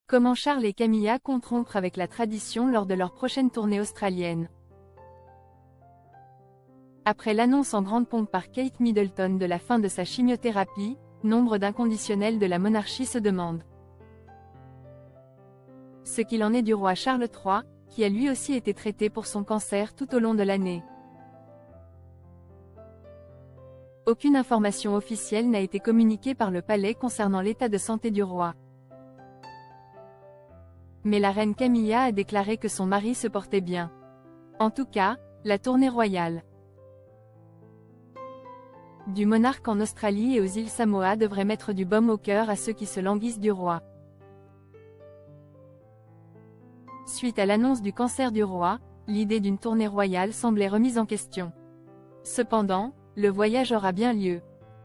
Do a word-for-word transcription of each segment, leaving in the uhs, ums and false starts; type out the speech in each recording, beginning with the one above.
Comment Charles et Camilla comptent rompre avec la tradition lors de leur prochaine tournée australienne. Après l'annonce en grande pompe par Kate Middleton de la fin de sa chimiothérapie, nombre d'inconditionnels de la monarchie se demandent ce qu'il en est du roi Charles trois, qui a lui aussi été traité pour son cancer tout au long de l'année. Aucune information officielle n'a été communiquée par le palais concernant l'état de santé du roi. Mais la reine Camilla a déclaré que son mari se portait bien. En tout cas, la tournée royale du monarque en Australie et aux îles Samoa devrait mettre du baume au cœur à ceux qui se languissent du roi. Suite à l'annonce du cancer du roi, l'idée d'une tournée royale semblait remise en question. Cependant, le voyage aura bien lieu,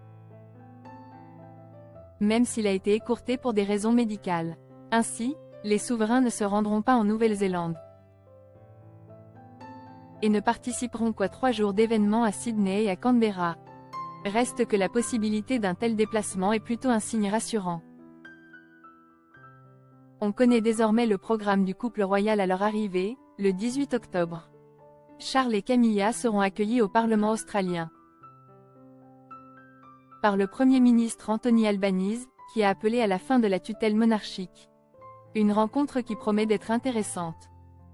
même s'il a été écourté pour des raisons médicales. Ainsi, les souverains ne se rendront pas en Nouvelle-Zélande et ne participeront qu'à trois jours d'événements à Sydney et à Canberra. Reste que la possibilité d'un tel déplacement est plutôt un signe rassurant. On connaît désormais le programme du couple royal à leur arrivée, le dix-huit octobre. Charles et Camilla seront accueillis au Parlement australien par le Premier ministre Anthony Albanese, qui a appelé à la fin de la tutelle monarchique. Une rencontre qui promet d'être intéressante.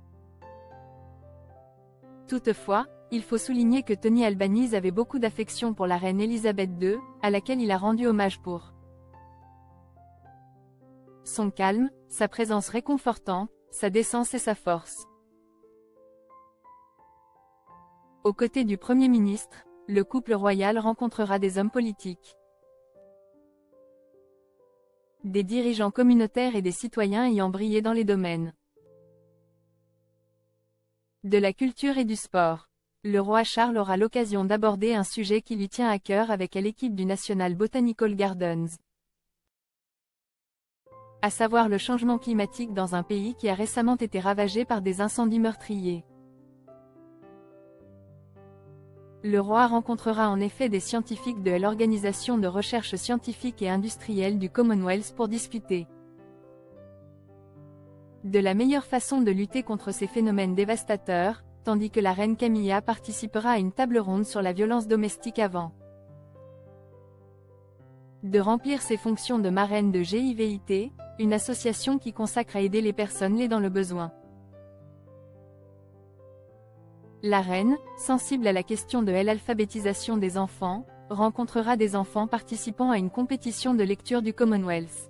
Toutefois, il faut souligner que Tony Albanese avait beaucoup d'affection pour la reine Elisabeth deux, à laquelle il a rendu hommage pour son calme, sa présence réconfortante, sa décence et sa force. Aux côtés du Premier ministre, le couple royal rencontrera des hommes politiques, des dirigeants communautaires et des citoyens ayant brillé dans les domaines de la culture et du sport. Le roi Charles aura l'occasion d'aborder un sujet qui lui tient à cœur avec l'équipe du National Botanical Gardens, à savoir le changement climatique dans un pays qui a récemment été ravagé par des incendies meurtriers. Le roi rencontrera en effet des scientifiques de l'Organisation de recherche scientifique et industrielle du Commonwealth pour discuter de la meilleure façon de lutter contre ces phénomènes dévastateurs, tandis que la reine Camilla participera à une table ronde sur la violence domestique avant de remplir ses fonctions de marraine de G I V I T, une association qui consacre à aider les personnes les dans le besoin. La reine, sensible à la question de l'alphabétisation des enfants, rencontrera des enfants participant à une compétition de lecture du Commonwealth.